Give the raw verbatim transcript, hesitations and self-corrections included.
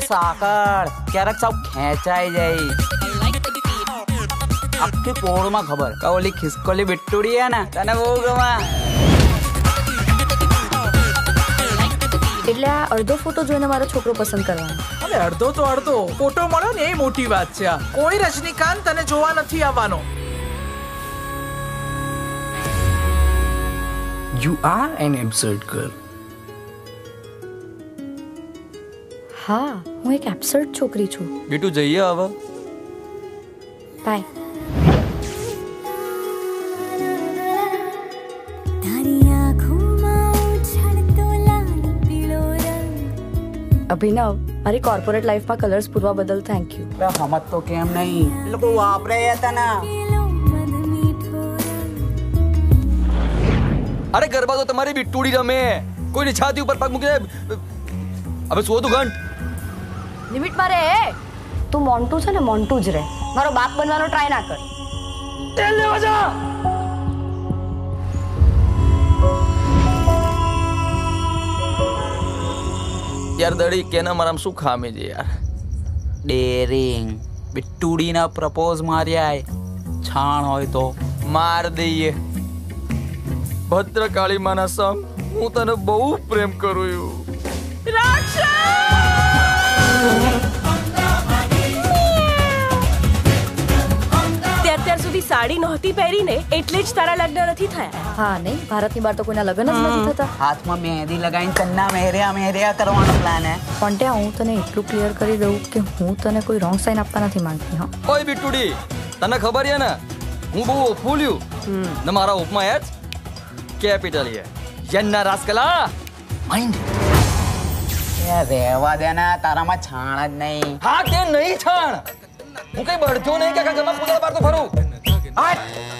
સાકળ ક્યારેક સાવ ખેંચાઈ જાય આખી પોળમાં ખબર કે ઓલી ખિસકોલી બિટ્ટુડી હે ને તને બહુ ગમા એટલે આ અડધો ફોટો જોઈને મારો છોકરો પસંદ કરવાનો. અરે અડધો તો અડધો ફોટો મળે ને એ મોટી વાત છે. કોઈ રજનીકાંત તને જોવા નથી આવવાનો. You are an absurd girl. હા, હું એક એબ્સર્ડ છોકરી છું. બેટુ જઈએ હવે. બાય. અભિનવ, મારી કોર્પોરેટ લાઈફમાં કલર્સ પૂરવા બદલ થેન્ક યુ. સમજ તો કેમ નહીં લોકો વાપરે હતા ને. અરે ગરબા તો તમારી બિટ્ટુડી રમે, કોઈની છાતી ઉપર પગ મૂકી દે. હવે શું તું ઘંટ લિમિટમાં રહે. તું મોન્ટુ છે ને મોન્ટુ જ રહે. મારો બાપ બનવાનો ટ્રાય ના કર. તેલ લેવા જા. યાર દડી કેના મારામાં શું ખામી છે યાર. ડેરિંગ બિટ્ટુડીના પ્રપોઝ માર્યા છાણ હોય તો માર દઈએ. ભદ્રકાળી માના સંગ હું તને બહુ પ્રેમ કરું છું. અત્યાર સુધી સાડી નહોતી પહેરીને એટલે જ તારા લગ્ન નથી થયા. હા નહીં, ભારતની બહાર તો કોઈના લગ્ન જ નથી થતા. હાથમાં મહેંદી લગાવીને ચન્ના મેર્યા મેર્યા કરવાનો પ્લાન હે. પણ ત્યાં હું તને એટલું ક્લિયર કરી દઉં કે હું તને કોઈ રોંગ સાઇન આપવા નથી માંગતી. હા ઓય બિટ્ટુડી, તને ખબર છે ને હું બહુ ફૂલ્યું ને મારા ઉપમાં એચ કેપિટલ છે યન્ના રાસ્કલા માઇન્ડ. એ રહેવા દે ને, તારામાં છાણ જ નહીં. હા કે નહીં છાણ? હું કઈ બળજો નહીં કે ગમા કુદા બાર તો ફરું. હટ